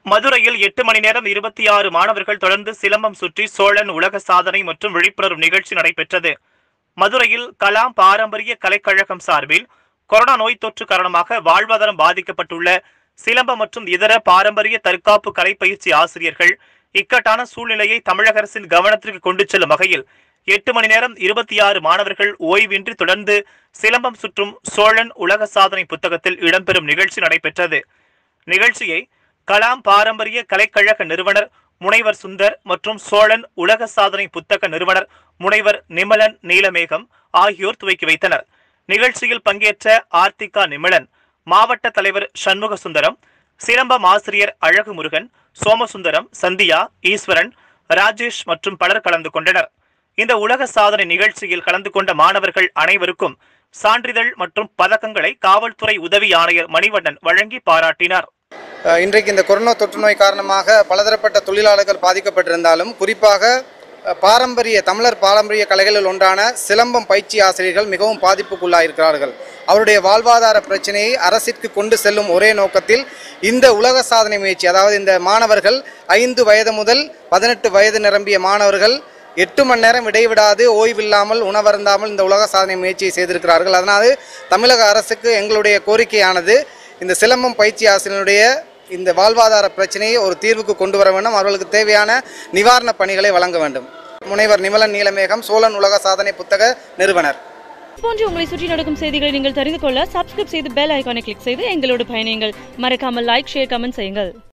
மதுரையில் 8 மணி நேரம் 26 மாணவர்கள் தொடர்ந்து சிலம்பம் சுற்றி சோழன் உலக சாதனை மற்றும் விழிப்புணர்வு நிகழ்ச்சி நடைபெற்றது. மதுரையில் கலாம் பாரம்பரிய கலைக்கழகம் சார்பில் கொரோனா நோய் தொற்று காரணமாக வாழ்வாதாரம் பாதிக்கப்பட்டுள்ள சிலம்பம் மற்றும் இதர பாரம்பரிய தற்காப்பு கலை பயிற்சி ஆசிரியர்கள் இக்கட்டான சூழ்நிலையை தமிழக அரசின் கவனத்திற்கு கொண்டு செல்லும் வகையில் 8 மணி நேரம் 26 மாணவர்கள் ஓய்வின்றி தொடர்ந்து சிலம்பம் சுற்றும் சோழன் உலக சாதனை புத்தகத்தில் இடம்பெறும் நிகழ்ச்சி நடைபெற்றது. நிகழ்ச்சியை கலாம் பாரம்பரிய கலைக்கழக நிறுவனர் முனைவர் சுந்தர் மற்றும் சோழன் உலக சாதனை புத்தக நிறுவனர் முனைவர் நிமலன் நீலமேகம் ஆகியோர் துவக்கி வைத்தனர். நிகழ்ச்சியில் பங்கேற்ற ஆர்த்திகா நிமலன், மாவட்ட தலைவர் சண்முக சுந்தரம், சிலம்பம் ஆசிரியர் அழகு முருகன், சோமசுந்தரம், சந்தியா, ஈஸ்வரன், ராஜேஷ் மற்றும் பலர் கலந்து கொண்டனர். இந்த உலக சாதனை நிகழ்ச்சியில் கலந்து கொண்ட மாணவர்கள் அனைவருக்கும் சான்றிதழ் மற்றும் பதக்கங்களை காவல்துறை உதவி ஆணையர் மணிவண்ணன் வழங்கி பாராட்டினார். இன்றைக்கு இந்த கொரோனா தொற்று நோய் காரணமாக பலதரப்பட்ட தொழிலாளர்கள் பாதிக்கப்பட்டிருந்தாலும் குறிப்பாக தமிழர் பாரம்பரிய கலைகளில் ஒன்றான சிலம்பம் பயிற்சி ஆசிரியர்கள் மிகவும் பாதிப்புக்குள்ளாயிருக்கிறார்கள். அவருடைய வாழ்வாதார பிரச்சனையை அரசிற்கு கொண்டு செல்லும் ஒரே நோக்கத்தில் இந்த உலக சாதனை முயற்சி, அதாவது இந்த மாணவர்கள் 5 வயது முதல் 18 வயது நிரம்பிய மாணவர்கள் 8 மணி நேரம் இடைவிடாது ஓய்வில்லாமல் உணவருந்தாமல் இந்த உலக சாதனை முயற்சியை செய்திருக்கிறார்கள். அதனால் தமிழக அரசுக்கு எங்களுடைய கோரிக்கையானது இந்த சிலம்பம் பயிற்சி ஆசிரியருடைய இந்த வாழ்வாதார பிரச்சனையை ஒரு தீர்வுக்கு கொண்டு வர வேண்டும். அவர்களுக்கு தேவையான நிவாரண பணிகளை வழங்க வேண்டும். முனைவர் நிமலன் நீலமேகம், சோழன் உலக சாதனை புத்தக நிறுவனர். போன்று உங்களை சுற்றி நடக்கும் செய்திகளை நீங்கள் தெரிந்து கொள்ள சப்ஸ்கிரைப் செய்து பெல் ஐகானை கிளிக் செய்து எங்களோடு பயணியுங்கள். மறக்காமல் லைக், ஷேர், கமெண்ட் செய்யுங்கள்.